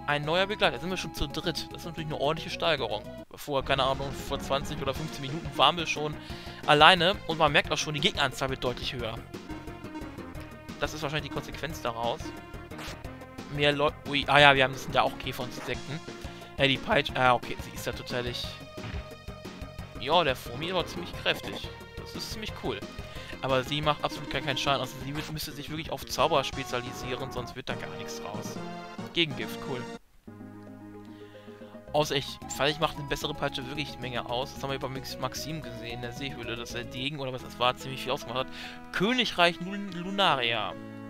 ein neuer Begleiter. Jetzt sind wir schon zu dritt. Das ist natürlich eine ordentliche Steigerung. Keine Ahnung, vor 20 oder 15 Minuten waren wir schon alleine. Und man merkt auch schon, die Gegneranzahl wird deutlich höher. Das ist wahrscheinlich die Konsequenz daraus. Mehr Leute... Ui, ah ja, das sind ja auch Käfer und Insekten. Ja, die Peitsche... Ah, okay, sie ist ja tatsächlich... Ja, der Fomi war ziemlich kräftig. Das ist ziemlich cool. Aber sie macht absolut keinen Schaden. Also sie müsste sich wirklich auf Zauber spezialisieren, sonst wird da gar nichts raus. Gegengift, cool. Außer vielleicht macht eine bessere Peitsche wirklich eine Menge aus. Das haben wir bei Maxim gesehen, in der Seehöhle, dass der Degen, oder was das war, ziemlich viel ausgemacht hat. Königreich Lunaria.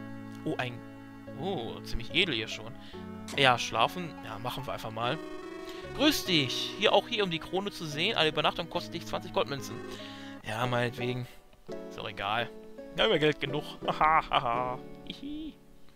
Oh, ziemlich edel hier schon. Ja, schlafen. Ja, machen wir einfach mal. Grüß dich. Auch hier, um die Krone zu sehen. Eine Übernachtung kostet dich 20 Goldmünzen. Ja, meinetwegen. Ist doch egal. Wir haben ja Geld genug. Hahaha. Hihi.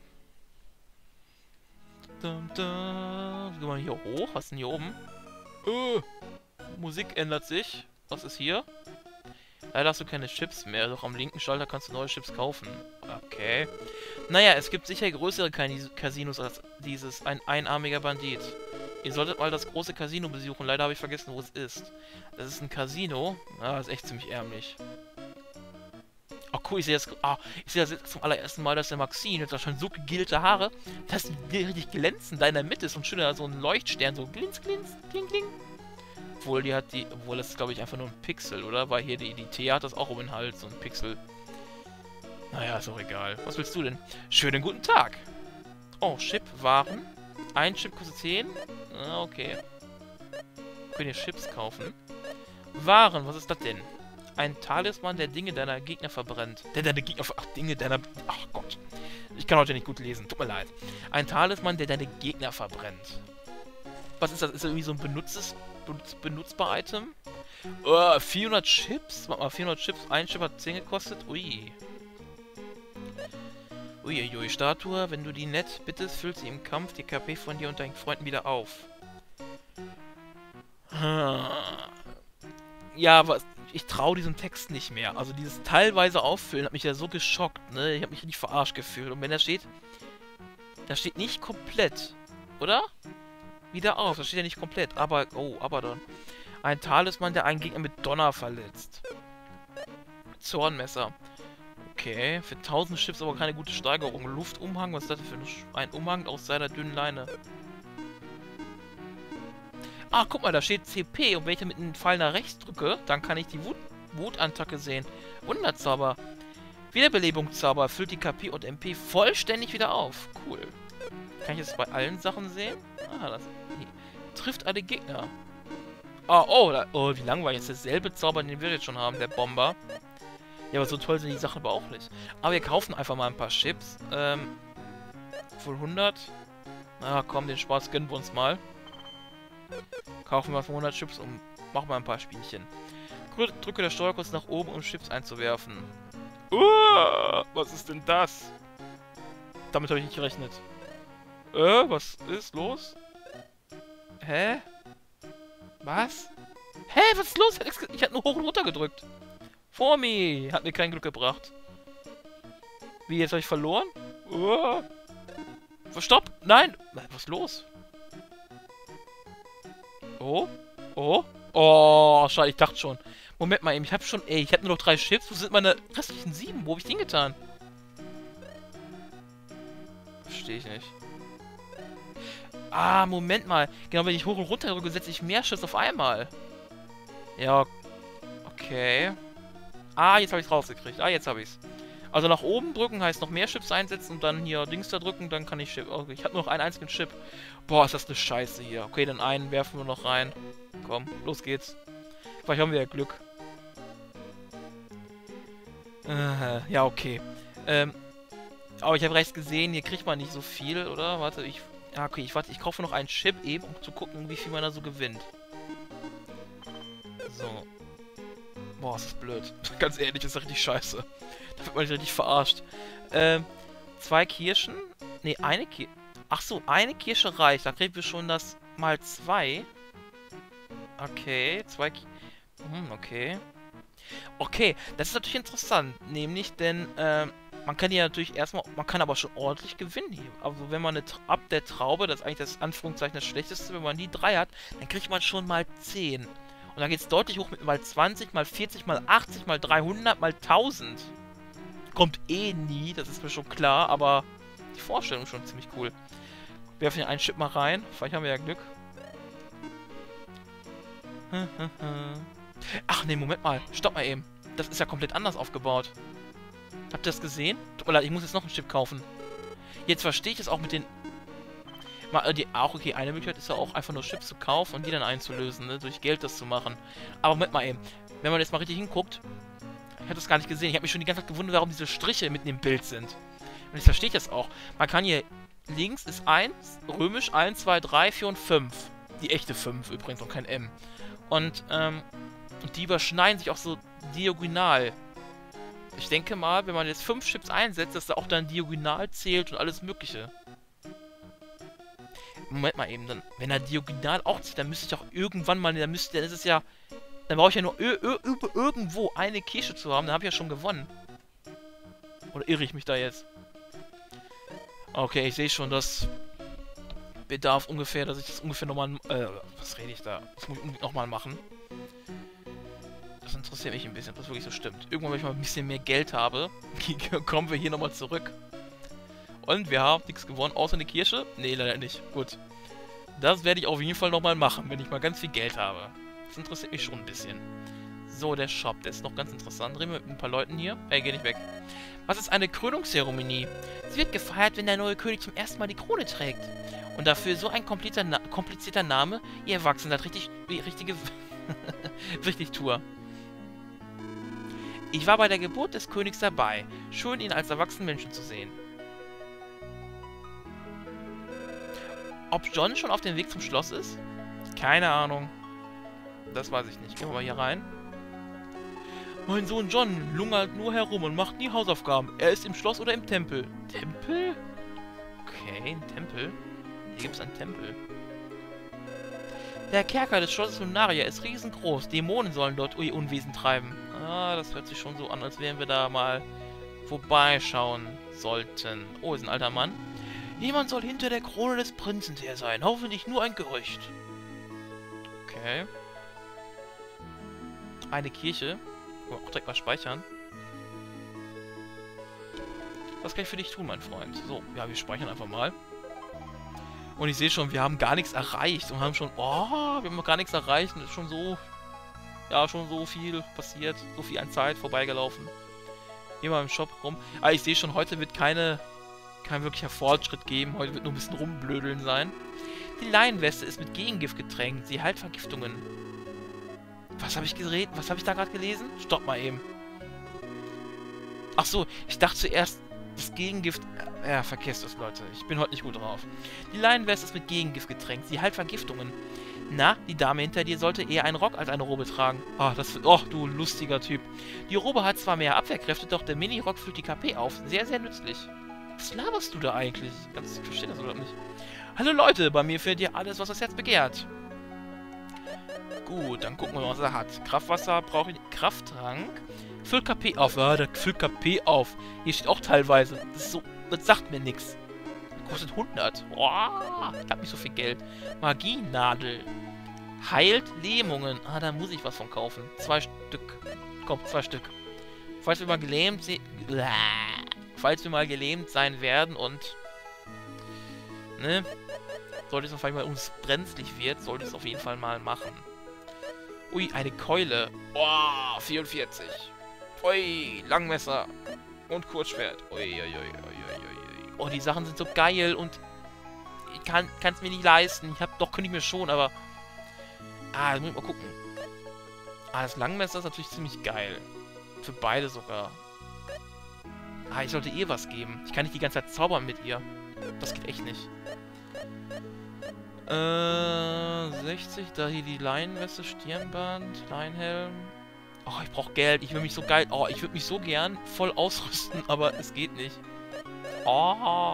Gehen wir hier hoch. Was ist denn hier oben? Musik ändert sich. Was ist hier? Leider hast du keine Chips mehr. Doch am linken Schalter kannst du neue Chips kaufen. Okay. Naja, es gibt sicher größere Casinos als dieses. Ein einarmiger Bandit. Ihr solltet mal das große Casino besuchen. Leider habe ich vergessen, wo es ist. Das ist ein Casino. Ah, das ist echt ziemlich ärmlich. Oh cool, ich sehe jetzt zum allerersten Mal, dass der Maxim jetzt schon so gegelte Haare, dass die richtig glänzen. Da in der Mitte ist so ein schöner, so ein Leuchtstern, so glinz, glinz, kling, kling. Obwohl, das ist, glaube ich, einfach nur ein Pixel, oder? Weil hier die Thea hat das auch um den Hals, so ein Pixel. Naja, ist auch egal. Was willst du denn? Schönen guten Tag. Oh, Chip, Waren. Ein Chip kostet 10. Ah, okay. Könnt ihr Chips kaufen? Waren, was ist das denn? Ein Talisman, der Dinge deiner Gegner verbrennt. Ach Gott. Ich kann heute nicht gut lesen. Tut mir leid. Ein Talisman, der deine Gegner verbrennt. Was ist das? Ist das irgendwie so ein benutzbar Item? 400 Chips? Warte mal, 400 Chips. Ein Chip hat 10 gekostet? Ui. Uiuiui, Statue. Wenn du die nett bittest, füllt sie im Kampf die KP von dir und deinen Freunden wieder auf. Ja, was... Ich traue diesem Text nicht mehr. Also dieses teilweise Auffüllen hat mich ja so geschockt, ne? Ich habe mich richtig verarscht gefühlt. Und wenn da steht nicht komplett, oder? Wieder auf, da steht ja nicht komplett. Aber, Abaddon. Ein Talisman, der einen Gegner mit Donner verletzt. Zornmesser. Okay, für 1000 Chips aber keine gute Steigerung. Luftumhang, was ist das für ein Umhang aus seiner dünnen Leine? Ah, guck mal, da steht CP und wenn ich da mit einem Pfeil nach rechts drücke, dann kann ich die Wutattacke sehen. Wunderzauber. Wiederbelebungszauber füllt die KP und MP vollständig wieder auf. Cool. Kann ich das bei allen Sachen sehen? Ah, das trifft alle Gegner. Oh, wie langweilig. Jetzt derselbe Zauber, den wir jetzt schon haben, der Bomber. Ja, aber so toll sind die Sachen aber auch nicht. Aber wir kaufen einfach mal ein paar Chips. Wohl 100. Ah, komm, den Spaß gönnen wir uns mal. Kaufen wir 100 Chips und machen mal ein paar Spielchen. Drücke der Steuer kurz nach oben, um Chips einzuwerfen. Was ist denn das? Damit habe ich nicht gerechnet. Was ist los? Hä? Was? Hä, was ist los? Ich hatte nur hoch und runter gedrückt. Fomi hat mir kein Glück gebracht. Wie, jetzt habe ich verloren? Stopp! Nein! Was ist los? Oh, schade, ich dachte schon. Moment mal eben, ich hatte nur noch 3 Chips. Wo sind meine restlichen 7? Wo habe ich den getan? Verstehe ich nicht. Ah, Moment mal. Genau, wenn ich hoch und runter drücke, setze ich mehr Chips auf einmal. Ja, okay. Ah, jetzt habe ich es rausgekriegt. Ah, jetzt habe ich es. Also nach oben drücken heißt noch mehr Chips einsetzen und dann hier Dings da drücken, dann kann ich Chip. Okay, ich habe nur noch einen einzigen Chip. Boah, ist das eine Scheiße hier. Okay, dann einen werfen wir noch rein. Komm, los geht's. Vielleicht haben wir ja Glück. Ja, okay. Aber ich habe rechts gesehen, hier kriegt man nicht so viel, oder? Warte, ich kaufe noch einen Chip eben, um zu gucken, wie viel man da so gewinnt. So. Boah, ist das blöd. Ganz ehrlich, ist das richtig scheiße. Da wird man nicht richtig verarscht. 2 Kirschen? Ne, eine Kirsche. Ach so, eine Kirsche reicht. Da kriegen wir schon das mal 2. Okay, 2 okay. Okay, das ist natürlich interessant. Nämlich, denn, Man kann hier natürlich erstmal, man kann aber schon ordentlich gewinnen hier. Also wenn man ab der Traube, das ist eigentlich das Anführungszeichen das Schlechteste, wenn man die 3 hat, dann kriegt man schon mal 10. Und dann geht es deutlich hoch mit mal 20, mal 40, mal 80, mal 300, mal 1000. Kommt eh nie, das ist mir schon klar, aber die Vorstellung ist schon ziemlich cool. Wir werfen hier einen Chip mal rein, vielleicht haben wir ja Glück. Ach nee, Moment mal, stopp mal eben. Das ist ja komplett anders aufgebaut. Habt ihr das gesehen? Tut mir leid, ich muss jetzt noch einen Chip kaufen. Jetzt verstehe ich es auch mit den... Auch okay, eine Möglichkeit ist ja auch einfach nur Chips zu kaufen und die dann einzulösen, ne? Durch Geld das zu machen. Aber Moment mal eben. Wenn man jetzt mal richtig hinguckt... Ich habe das gar nicht gesehen. Ich habe mich schon die ganze Zeit gewundert, warum diese Striche mitten im Bild sind. Und jetzt verstehe ich das auch. Man kann hier... Links ist 1, römisch 1, 2, 3, 4 und 5. Die echte 5 übrigens und kein M. Und die überschneiden sich auch so diagonal. Ich denke mal, wenn man jetzt 5 Chips einsetzt, dass da auch dann diagonal zählt und alles mögliche. Moment mal eben, dann, wenn er diagonal auch zählt, dann müsste ich auch irgendwann mal, dann ist es ja, dann brauche ich ja nur irgendwo eine Kirsche zu haben, dann habe ich ja schon gewonnen. Oder irre ich mich da jetzt? Okay, ich sehe schon, das bedarf ungefähr, dass ich das ungefähr nochmal, was rede ich da? Das muss ich nochmal machen. Das interessiert mich ein bisschen, ob das wirklich so stimmt. Irgendwann, wenn ich mal ein bisschen mehr Geld habe, kommen wir hier nochmal zurück. Und wir haben nichts gewonnen, außer eine Kirsche? Nee, leider nicht. Gut. Das werde ich auf jeden Fall nochmal machen, wenn ich mal ganz viel Geld habe. Das interessiert mich schon ein bisschen. So, der Shop, der ist noch ganz interessant. Reden wir mit ein paar Leuten hier. Ey, geh nicht weg. Was ist eine Krönungszeremonie? Sie wird gefeiert, wenn der neue König zum ersten Mal die Krone trägt. Und dafür so ein komplizierter Name, ihr Erwachsenen seid richtige Wichtigtour. Ich war bei der Geburt des Königs dabei. Schön, ihn als erwachsenen Menschen zu sehen. Ob John schon auf dem Weg zum Schloss ist? Keine Ahnung. Das weiß ich nicht. Gehen wir mal hier rein. Mein Sohn John lungert nur herum und macht nie Hausaufgaben. Er ist im Schloss oder im Tempel. Tempel? Okay, ein Tempel. Hier gibt es einen Tempel. Der Kerker des Schlosses Lunaria ist riesengroß. Dämonen sollen dort ihr Unwesen treiben. Ah, das hört sich schon so an, als wären wir da mal vorbeischauen sollten. Oh, ist ein alter Mann. Jemand soll hinter der Krone des Prinzen her sein. Hoffentlich nur ein Gerücht. Okay. Eine Kirche. Auch direkt mal speichern. Was kann ich für dich tun, mein Freund? So, ja, wir speichern einfach mal. Und ich sehe schon, wir haben gar nichts erreicht. Und haben schon... Oh, wir haben noch gar nichts erreicht. Und es ist schon so... Ja, schon so viel passiert. So viel an Zeit vorbeigelaufen. Hier mal im Shop rum. Aber ich sehe schon, heute wird kein wirklicher Fortschritt geben. Heute wird nur ein bisschen rumblödeln sein. Die Laienweste ist mit Gegengift getränkt. Sie heilt Vergiftungen. Was habe ich geredet? Was habe ich da gerade gelesen? Stopp mal eben. Ach so, ich dachte zuerst, das Gegengift... Ja, vergesst das, Leute. Ich bin heute nicht gut drauf. Die Laienweste ist mit Gegengift getränkt. Sie heilt Vergiftungen. Na, die Dame hinter dir sollte eher einen Rock als eine Robe tragen. Ah, du lustiger Typ. Die Robe hat zwar mehr Abwehrkräfte, doch der Mini-Rock füllt die KP auf. Sehr, sehr nützlich. Was laberst du da eigentlich? Ich verstehe das überhaupt nicht. Hallo Leute, bei mir findet ihr alles, was das Herz begehrt. Gut, dann gucken wir mal, was er hat. Kraftwasser brauche ich. Krafttrank. Füllt KP auf. Ja, der füllt KP auf. Hier steht auch teilweise. Das ist so. Das sagt mir nichts. Kostet 100. Boah, ich hab nicht so viel Geld. Magienadel. Heilt Lähmungen. Ah, da muss ich was von kaufen. 2 Stück. Komm, 2 Stück. Falls wir mal gelähmt sein werden und... Ne? Sollte es auf einmal uns brenzlig wird, sollte es auf jeden Fall mal machen. Ui, eine Keule. Oh, 44. Ui, Langmesser. Und Kurzschwert. Ui, ui, ui, ui, ui. Oh, die Sachen sind so geil und ich kann es mir nicht leisten. Könnte ich mir schon, aber... Ah, da muss ich mal gucken. Ah, das Langmesser ist natürlich ziemlich geil. Für beide sogar. Ah, ich sollte ihr was geben. Ich kann nicht die ganze Zeit zaubern mit ihr. Das geht echt nicht. 60, da hier die Leinenweste, Stirnband, Leinenhelm. Oh, ich brauche Geld. Ich will mich so geil... Oh, ich würde mich so gern voll ausrüsten, aber es geht nicht. Oh.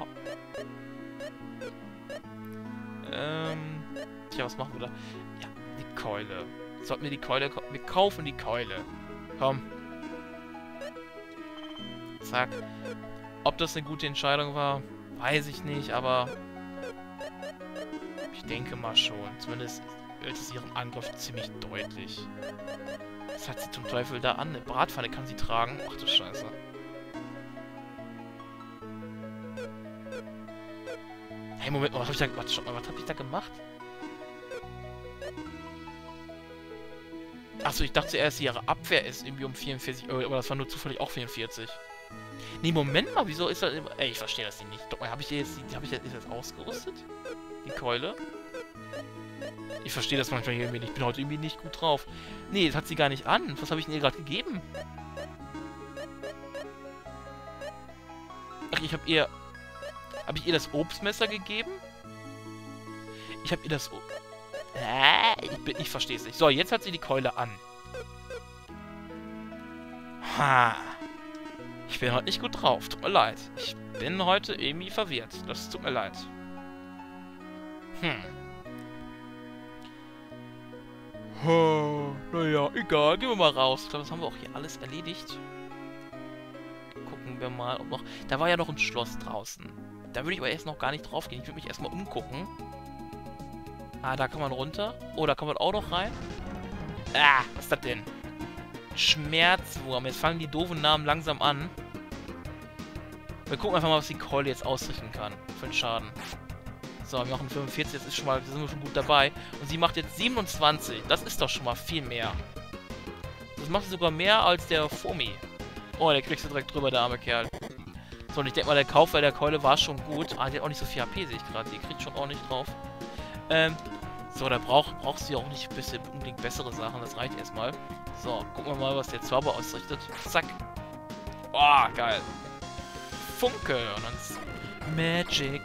Tja, was machen wir da? Ja, die Keule. Sollten wir die Keule... Wir kaufen die Keule. Komm. Zack. Ob das eine gute Entscheidung war, weiß ich nicht, aber ich denke mal schon. Zumindest ist es ihren Angriff ziemlich deutlich. Was hat sie zum Teufel da an? Eine Bratpfanne kann sie tragen? Ach du Scheiße. Hey, Moment mal, was hab ich da gemacht? Achso, ich dachte zuerst, ihre Abwehr ist irgendwie um 44 Euro, aber das war nur zufällig auch 44. Nee, Moment mal, wieso ist das immer... Ey, ich verstehe das nicht. Doch, hab ich jetzt ausgerüstet? Die Keule? Ich verstehe das manchmal irgendwie nicht. Ich bin heute irgendwie nicht gut drauf. Nee, das hat sie gar nicht an. Was habe ich denn ihr gerade gegeben? Ach, ich habe ihr... Habe ich ihr das Obstmesser gegeben? Ich habe ihr das... Ich verstehe es nicht. So, jetzt hat sie die Keule an. Ha. Ich bin heute nicht gut drauf. Tut mir leid. Ich bin heute irgendwie verwirrt. Das tut mir leid. Naja, egal. Gehen wir mal raus. Ich glaube, das haben wir auch hier alles erledigt. Gucken wir mal, ob noch... Da war ja noch ein Schloss draußen. Da würde ich aber erst noch gar nicht drauf gehen. Ich würde mich erstmal umgucken. Ah, da kann man runter. Oh, da kann man auch noch rein. Ah, was ist das denn? Schmerzwurm. Jetzt fangen die doofen Namen langsam an. Wir gucken einfach mal, was die Keule jetzt ausrichten kann. Für den Schaden. So, wir machen 45. Das ist schon mal, da sind wir schon gut dabei. Und sie macht jetzt 27. Das ist doch schon mal viel mehr. Das macht sie sogar mehr als der Fomi. Oh, der kriegst du direkt drüber, der arme Kerl. So, und ich denke mal, der Kauf bei der Keule war schon gut. Ah, die hat auch nicht so viel HP, sehe ich gerade. Die kriegt schon ordentlich drauf. So, da braucht sie auch nicht unbedingt bessere Sachen. Das reicht erstmal. So, gucken wir mal, was der Zauber ausrichtet. Zack. Oh, geil. Funke. Und dann ist Magic.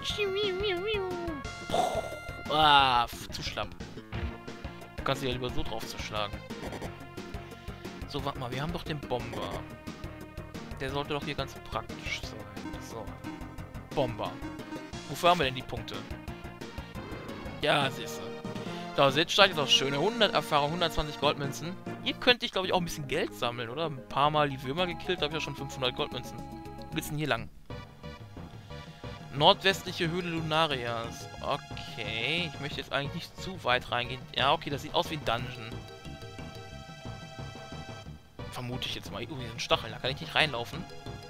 Ah, zu schlapp. Du kannst sie ja lieber so drauf zuschlagen. So, warte mal. Wir haben doch den Bomber. Der sollte doch hier ganz praktisch sein. So. Bomber. Wofür haben wir denn die Punkte? Ja, siehst du. Da, jetzt steigt jetzt auch schöne 100 Erfahrung, 120 Goldmünzen. Hier könnte ich, glaube ich, auch ein bisschen Geld sammeln, oder? Ein paar Mal die Würmer gekillt, da habe ich ja schon 500 Goldmünzen. Wo geht's denn hier lang? Nordwestliche Höhle Lunarias. Okay, ich möchte jetzt eigentlich nicht zu weit reingehen. Ja, okay, das sieht aus wie ein Dungeon. Vermute ich jetzt mal. Oh, hier ist ein Stachel, da kann ich nicht reinlaufen.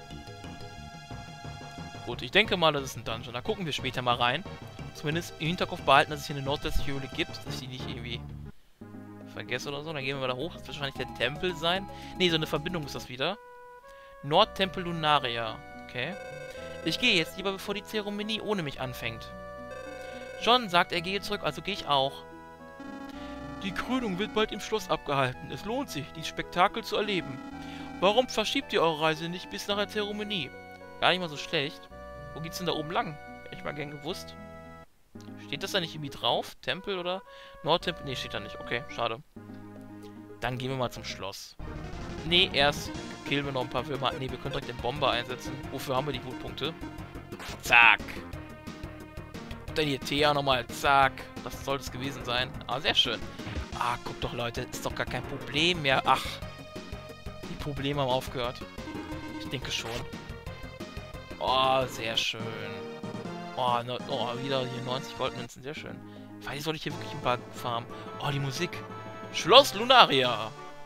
Gut, ich denke mal, das ist ein Dungeon. Da gucken wir später mal rein. Zumindest im Hinterkopf behalten, dass es hier eine nordwestliche Höhle gibt, dass ich die nicht irgendwie vergesse oder so. Dann gehen wir mal da hoch. Das wird wahrscheinlich der Tempel sein. Ne, so eine Verbindung ist das wieder. Nordtempel Lunaria. Okay. Ich gehe jetzt lieber, bevor die Zeremonie ohne mich anfängt. John sagt, er gehe zurück, also gehe ich auch. Die Krönung wird bald im Schloss abgehalten. Es lohnt sich, dieses Spektakel zu erleben. Warum verschiebt ihr eure Reise nicht bis nach der Zeremonie? Gar nicht mal so schlecht. Wo geht's denn da oben lang? Hätte ich mal gern gewusst. Steht das da nicht irgendwie drauf? Tempel oder? Nordtempel? Ne, steht da nicht. Okay, schade. Dann gehen wir mal zum Schloss. Ne, erst killen wir noch ein paar Würmer. Ne, wir können direkt den Bomber einsetzen. Wofür haben wir die Wutpunkte? Zack. Und dann hier Thea nochmal. Zack. Das sollte es gewesen sein. Ah, sehr schön. Ah, guck doch, Leute. Ist doch gar kein Problem mehr. Ach. Die Probleme haben aufgehört. Ich denke schon. Oh, sehr schön. Oh, wieder hier 90 Goldmünzen, sehr schön. Vielleicht sollte ich hier wirklich ein paar farmen. Oh, die Musik. Schloss Lunaria.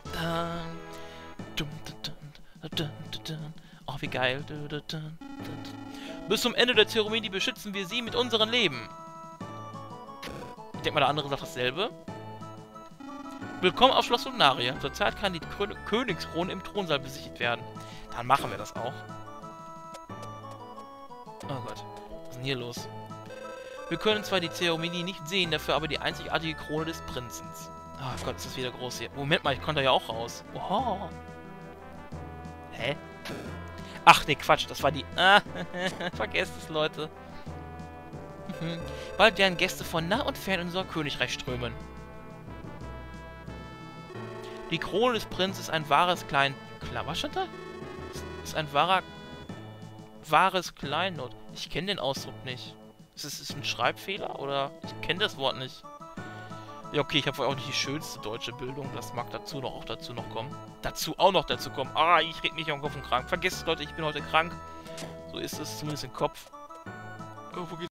Oh, wie geil. Bis zum Ende der Zeremonie beschützen wir sie mit unserem Leben. Ich denke mal, der andere sagt dasselbe. Willkommen auf Schloss Lunaria. Zurzeit kann die Königskrone im Thronsaal besichtigt werden. Dann machen wir das auch. Oh Gott. Was ist denn hier los? Wir können zwar die Zeremonie nicht sehen, dafür aber die einzigartige Krone des Prinzen. Oh Gott, ist das wieder groß hier. Moment mal, ich konnte ja auch raus. Oho. Hä? Ach, ne, Quatsch, das war die... Ah, vergesst es, Leute. Bald werden Gäste von nah und fern in unser Königreich strömen. Die Krone des Prinzen ist ein wahres was stand da? Ist ein wahres Kleinod. Ich kenne den Ausdruck nicht. Ist es ein Schreibfehler oder? Ich kenne das Wort nicht. Ja, okay, ich habe wohl auch nicht die schönste deutsche Bildung. Das mag dazu noch kommen. Ah, ich reg mich am Kopf und krank. Vergesst es, Leute, ich bin heute krank. So ist es zumindest im Kopf. Oh, wo geht's